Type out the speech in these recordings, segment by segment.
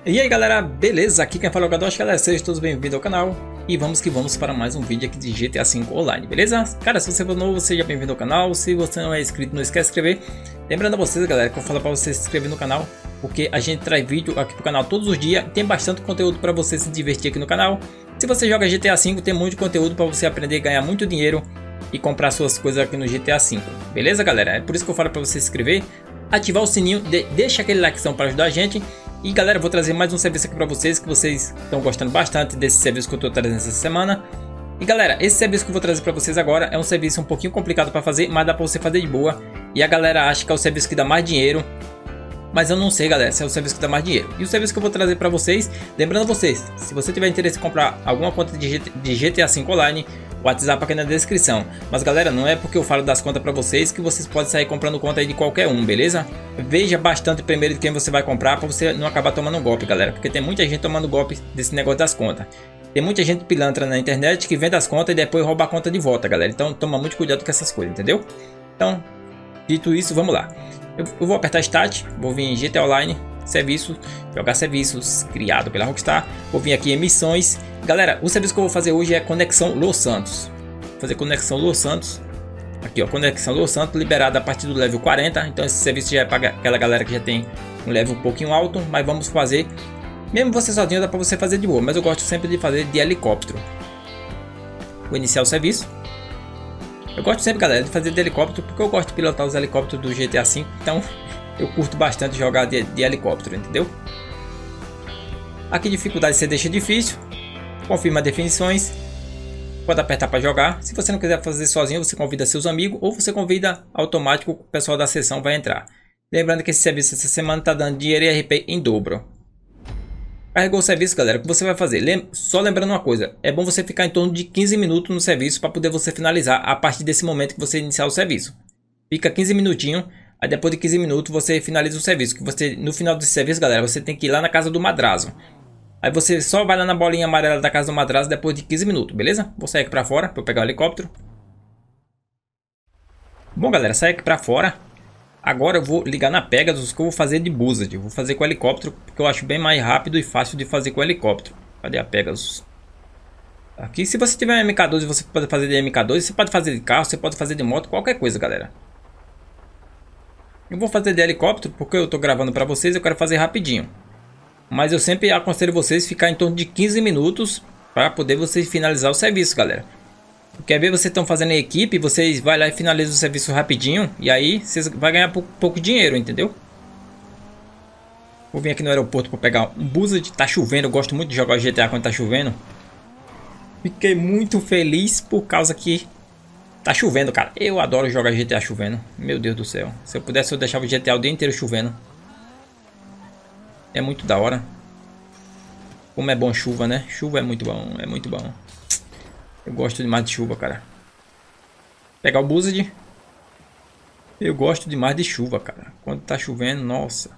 E aí galera, beleza? Aqui quem fala é o Gadosh, galera, sejam todos bem-vindos ao canal. E vamos que vamos para mais um vídeo aqui de GTA V Online, beleza? Cara, se você for novo, seja bem-vindo ao canal. Se você não é inscrito, não esquece de se inscrever. Lembrando a vocês, galera, que eu falo para você se inscrever no canal, porque a gente traz vídeo aqui pro canal todos os dias. Tem bastante conteúdo para você se divertir aqui no canal. Se você joga GTA V, tem muito conteúdo para você aprender a ganhar muito dinheiro e comprar suas coisas aqui no GTA V. Beleza, galera? É por isso que eu falo para você se inscrever, ativar o sininho, deixa aquele likezão para ajudar a gente. E galera, eu vou trazer mais um serviço aqui para vocês, que vocês estão gostando bastante desse serviço que eu estou trazendo essa semana. E galera, esse serviço que eu vou trazer para vocês agora é um serviço um pouquinho complicado para fazer, mas dá para você fazer de boa. E a galera acha que é o serviço que dá mais dinheiro, mas eu não sei, galera, se é o serviço que dá mais dinheiro. E o serviço que eu vou trazer para vocês, lembrando vocês, se você tiver interesse em comprar alguma conta de GTA V Online, o WhatsApp aqui na descrição. Mas galera, não é porque eu falo das contas para vocês que vocês podem sair comprando conta aí de qualquer um, beleza? Veja bastante primeiro de quem você vai comprar para você não acabar tomando golpe, galera. Porque tem muita gente tomando golpe desse negócio das contas. Tem muita gente pilantra na internet que vende as contas e depois rouba a conta de volta, galera. Então toma muito cuidado com essas coisas, entendeu? Então, dito isso, vamos lá. Eu vou apertar Start, vou vir em GTA Online, serviço, jogar serviços, criado pela Rockstar. Vou vir aqui em missões. Galera, o serviço que eu vou fazer hoje é Conexão Los Santos. Vou fazer Conexão Los Santos. Aqui ó, Conexão Los Santos, liberada a partir do level 40. Então esse serviço já é para aquela galera que já tem um level um pouquinho alto. Mas vamos fazer, mesmo você sozinho dá para você fazer de boa. Mas eu gosto sempre de fazer de helicóptero. Vou iniciar o serviço. Eu gosto sempre, galera, de fazer de helicóptero, porque eu gosto de pilotar os helicópteros do GTA V. Então eu curto bastante jogar de helicóptero, entendeu? Aqui dificuldade você deixa difícil. Confirma definições. Pode apertar para jogar. Se você não quiser fazer sozinho, você convida seus amigos ou você convida automático, o pessoal da sessão vai entrar. Lembrando que esse serviço essa semana está dando dinheiro e RP em dobro. Carregou o serviço, galera, o que você vai fazer? Só lembrando uma coisa, é bom você ficar em torno de 15 minutos no serviço para poder você finalizar a partir desse momento que você iniciar o serviço. Fica 15 minutinhos, aí depois de 15 minutos você finaliza o serviço. Que você, no final desse serviço, galera, você tem que ir lá na casa do madrazo. Aí você só vai lá na bolinha amarela da casa do madrazo depois de 15 minutos, beleza? Vou sair aqui pra fora para pegar o helicóptero. Bom, galera, saí aqui pra fora. Agora eu vou ligar na Pegasus, que eu vou fazer de Buzzard. Eu vou fazer com o helicóptero, porque eu acho bem mais rápido e fácil de fazer com o helicóptero. Cadê a Pegasus? Aqui, se você tiver MK12, você pode fazer de MK12. Você pode fazer de carro, você pode fazer de moto, qualquer coisa, galera. Eu vou fazer de helicóptero, porque eu tô gravando pra vocês, eu quero fazer rapidinho. Mas eu sempre aconselho vocês ficar em torno de 15 minutos para poder vocês finalizar o serviço, galera. Quer ver, vocês estão fazendo em equipe, vocês vai lá e finalizam o serviço rapidinho. E aí vocês vão ganhar pouco dinheiro, entendeu? Vou vir aqui no aeroporto para pegar um Buzzard. Tá chovendo, eu gosto muito de jogar GTA quando tá chovendo. Fiquei muito feliz por causa que tá chovendo, cara. Eu adoro jogar GTA chovendo. Meu Deus do céu. Se eu pudesse, eu deixava o GTA o dia inteiro chovendo. É muito da hora. Como é bom chuva, né? Chuva é muito bom, é muito bom. Eu gosto demais de chuva, cara. Pegar o Buzzard. Eu gosto demais de chuva, cara. Quando tá chovendo, nossa.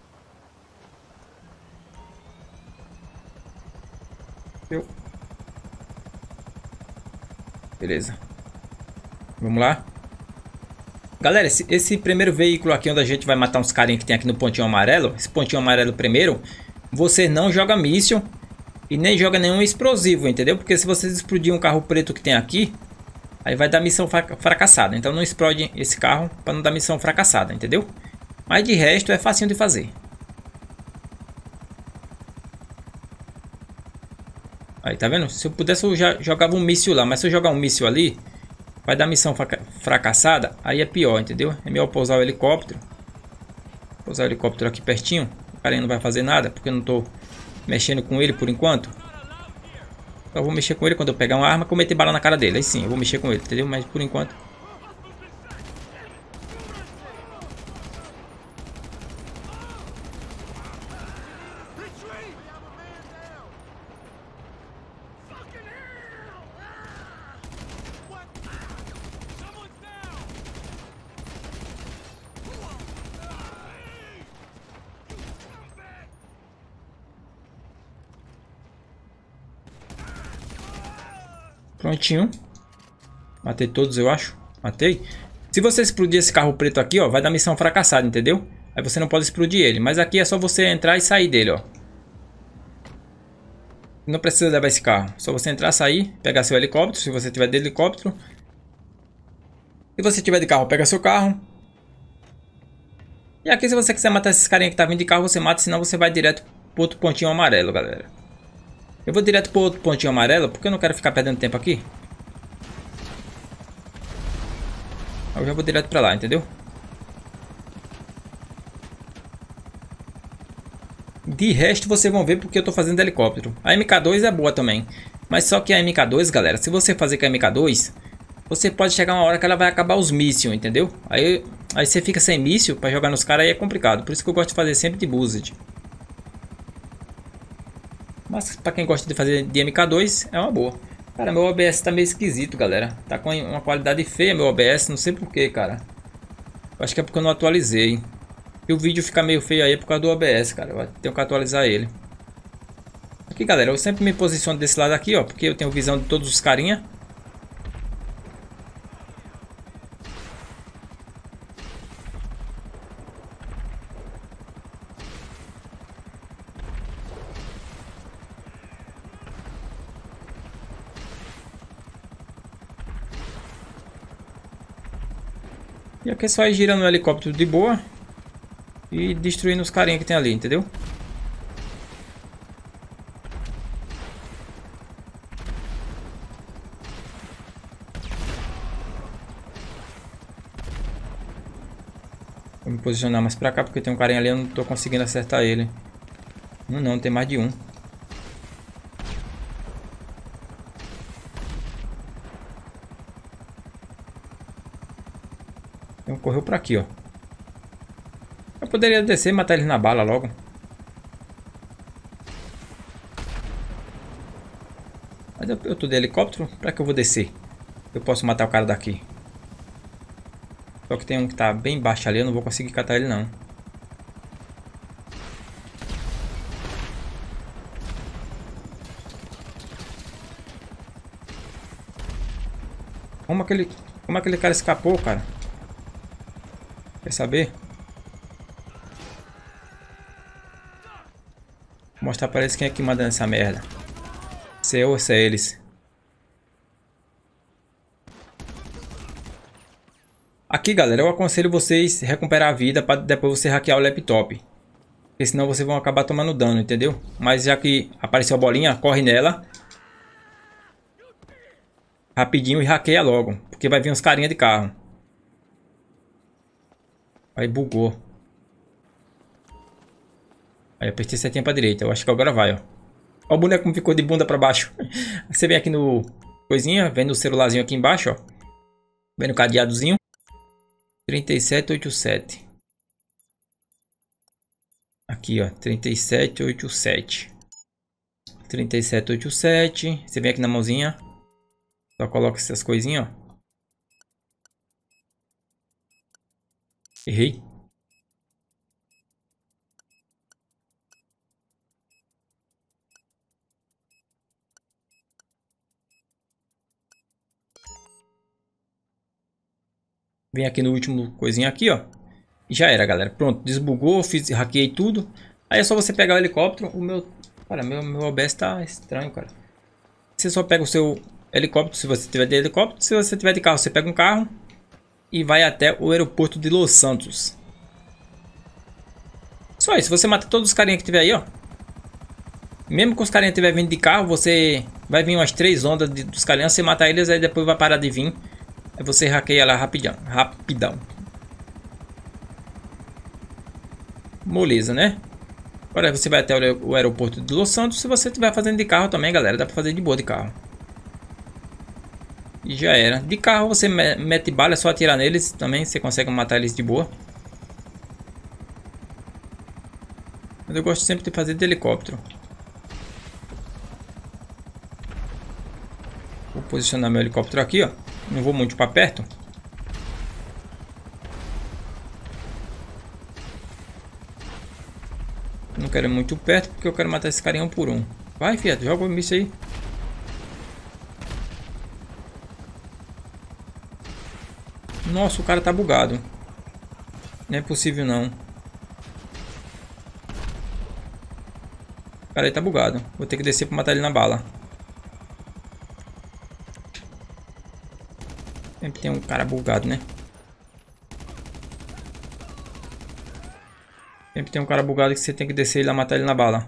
Beleza. Vamos lá. Galera, esse primeiro veículo aqui onde a gente vai matar uns carinhos que tem aqui no pontinho amarelo. Esse pontinho amarelo primeiro. Você não joga míssil. E nem joga nenhum explosivo, entendeu? Porque se vocês explodir um carro preto que tem aqui, aí vai dar missão fracassada. Então não explode esse carro para não dar missão fracassada, entendeu? Mas de resto é facinho de fazer. Aí, tá vendo? Se eu pudesse eu já jogava um míssil lá. Mas se eu jogar um míssil ali, vai dar missão fracassada. Aí é pior, entendeu? É melhor pousar o helicóptero. Pousar o helicóptero aqui pertinho. O cara não vai fazer nada, porque eu não tô mexendo com ele por enquanto. Eu vou mexer com ele quando eu pegar uma arma, que eu meter bala na cara dele. Aí sim, eu vou mexer com ele, entendeu? Mas por enquanto... Prontinho. Matei todos, eu acho. Matei. Se você explodir esse carro preto aqui, ó, vai dar missão fracassada, entendeu? Aí você não pode explodir ele. Mas aqui é só você entrar e sair dele, ó. Não precisa levar esse carro. Só você entrar, sair, pegar seu helicóptero, se você tiver de helicóptero. Se você tiver de carro, pega seu carro. E aqui, se você quiser matar esses carinha que tá vindo de carro, você mata, senão você vai direto pro outro pontinho amarelo, galera. Eu vou direto pro outro pontinho amarelo, porque eu não quero ficar perdendo tempo aqui. Eu já vou direto pra lá, entendeu? De resto, vocês vão ver porque eu tô fazendo helicóptero. A MK2 é boa também. Mas só que a MK2, galera, se você fazer com a MK2, você pode chegar uma hora que ela vai acabar os mísseis, entendeu? Aí você fica sem míssil pra jogar nos caras, aí é complicado. Por isso que eu gosto de fazer sempre de Buzzard. Mas pra quem gosta de fazer de MK2, é uma boa. Cara, meu OBS tá meio esquisito, galera. Tá com uma qualidade feia meu OBS, não sei porquê, cara. Eu acho que é porque eu não atualizei. E o vídeo fica meio feio aí por causa do OBS, cara. Eu tenho que atualizar ele. Aqui, galera, eu sempre me posiciono desse lado aqui, ó. Porque eu tenho visão de todos os carinha. E aqui é só ir girando o helicóptero de boa. E destruindo os carinha que tem ali, entendeu? Vou me posicionar mais pra cá, porque tem um carinha ali, eu não tô conseguindo acertar ele. Não, tem mais de um. Então correu pra aqui, ó. Eu poderia descer e matar ele na bala logo. Mas eu tô de helicóptero, pra que eu vou descer? Eu posso matar o cara daqui. Só que tem um que tá bem baixo ali, eu não vou conseguir catar ele não. Como aquele cara escapou, cara? Quer saber? Vou mostrar pra eles quem é que manda nessa merda. Se eu ou se é eles. Aqui, galera, eu aconselho vocês recuperar a vida para depois você hackear o laptop. Porque senão vocês vão acabar tomando dano, entendeu? Mas já que apareceu a bolinha, corre nela. Rapidinho e hackeia logo. Porque vai vir uns carinha de carro. Aí bugou. Aí eu apertei setinha pra direita. Eu acho que agora vai, ó. Ó o boneco como ficou de bunda pra baixo. Você vem aqui no coisinha, vendo o celularzinho aqui embaixo, ó. Vendo o cadeadozinho. 3787. Aqui, ó. 3787. 3787. Você vem aqui na mãozinha. Só coloca essas coisinhas, ó. Errei. Vem aqui no último coisinha aqui, ó. E já era, galera. Pronto, desbugou, hackeei tudo. Aí é só você pegar o helicóptero. O meu... Cara, meu OBS tá estranho, cara. Você só pega o seu helicóptero, se você tiver de helicóptero. Se você tiver de carro, você pega um carro. E vai até o aeroporto de Los Santos. Só isso, você mata todos os carinha que tiver aí, ó. Mesmo que os carinha tiver vindo de carro, você... Vai vir umas 3 ondas dos carinha, você mata eles, aí depois vai parar de vir. Aí você hackeia lá rapidão. Moleza, né? Agora você vai até o aeroporto de Los Santos. Se você estiver fazendo de carro também, galera, dá pra fazer de boa de carro. E já era. De carro você mete bala, é só atirar neles também. Você consegue matar eles de boa. Mas eu gosto sempre de fazer de helicóptero. Vou posicionar meu helicóptero aqui, ó. Não vou muito para perto. Não quero ir muito perto porque eu quero matar esse carinha um por um. Vai, fiado, joga o míssil aí. Nossa, o cara tá bugado. Não é possível não. O cara aí tá bugado. Vou ter que descer pra matar ele na bala. Sempre tem um cara bugado, né? Sempre tem um cara bugado que você tem que descer e lá matar ele na bala.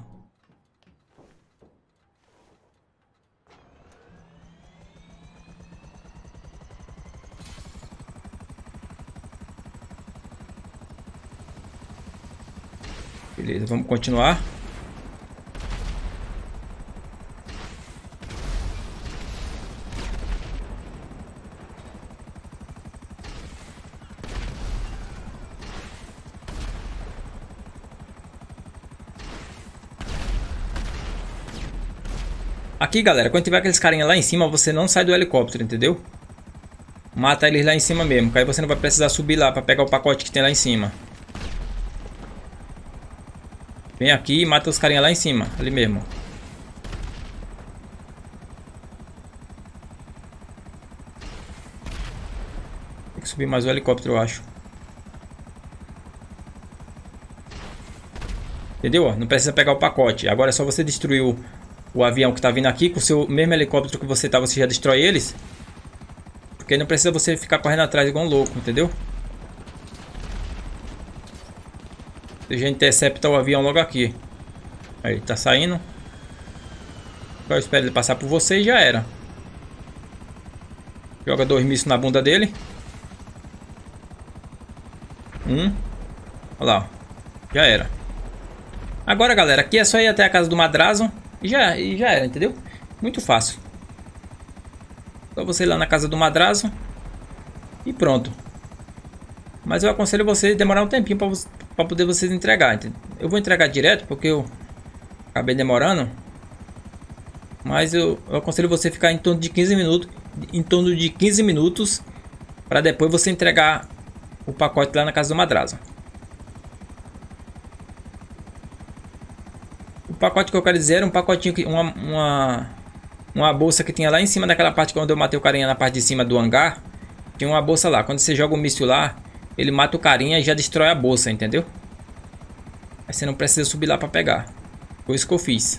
Beleza, vamos continuar. Aqui, galera, quando tiver aqueles carinha lá em cima, você não sai do helicóptero, entendeu? Mata eles lá em cima mesmo, que aí você não vai precisar subir lá pra pegar o pacote que tem lá em cima. Vem aqui e mata os carinha lá em cima, ali mesmo. Tem que subir mais o helicóptero, eu acho. Entendeu? Não precisa pegar o pacote. Agora é só você destruir o avião que tá vindo aqui. Com o seu mesmo helicóptero que você tá, você já destrói eles. Porque não precisa você ficar correndo atrás igual um louco, entendeu? Você já intercepta o avião logo aqui. Aí, tá saindo. Agora eu espero ele passar por você e já era. Joga 2 mísseis na bunda dele. Olha lá, ó. Já era. Agora, galera, aqui é só ir até a casa do Madrazo e já era, entendeu? Muito fácil. Só você ir lá na casa do Madrazo e pronto. Mas eu aconselho você demorar um tempinho para poder vocês entregar, entendeu? Eu vou entregar direto porque eu acabei demorando. Mas eu aconselho você ficar em torno de 15 minutos, para depois você entregar o pacote lá na casa do Madrazo. O pacote que eu quero dizer era um pacotinho que uma bolsa que tinha lá em cima daquela parte quando eu matei o carinha na parte de cima do hangar. Tinha uma bolsa lá. Quando você joga o míssil lá, ele mata o carinha e já destrói a bolsa, entendeu? Aí você não precisa subir lá para pegar. Foi isso que eu fiz.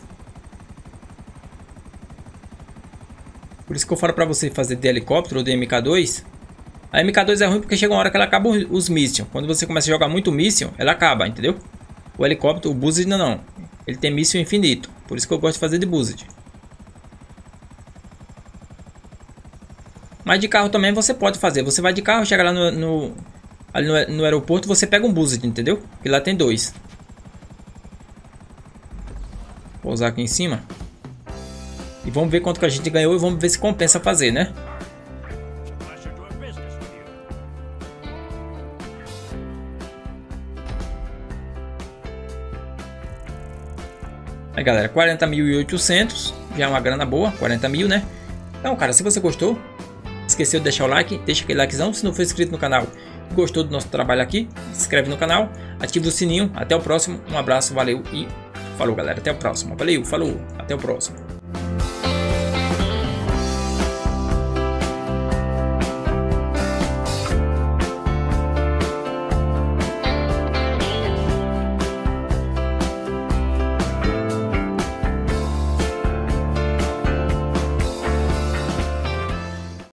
Por isso que eu falo para você fazer de helicóptero ou de MK2. A MK2 é ruim porque chega uma hora que ela acaba os mísseis. Quando você começa a jogar muito míssil, ela acaba, entendeu? O helicóptero, o Buzzard não. Ele tem míssil infinito. Por isso que eu gosto de fazer de Buzzard. Mas de carro também você pode fazer. Você vai de carro, chega lá ali no aeroporto, você pega um Buzzard, entendeu? Que lá tem 2. Vou usar aqui em cima. E vamos ver quanto que a gente ganhou e vamos ver se compensa fazer, né? Aí, galera, 40.800. Já é uma grana boa, 40 mil, né? Então, cara, se você gostou, esqueceu de deixar o like, deixa aquele likezão. Se não for inscrito no canal e gostou do nosso trabalho aqui, se inscreve no canal, ativa o sininho. Até o próximo, um abraço, valeu e falou, galera. Até o próximo, valeu, falou, até o próximo.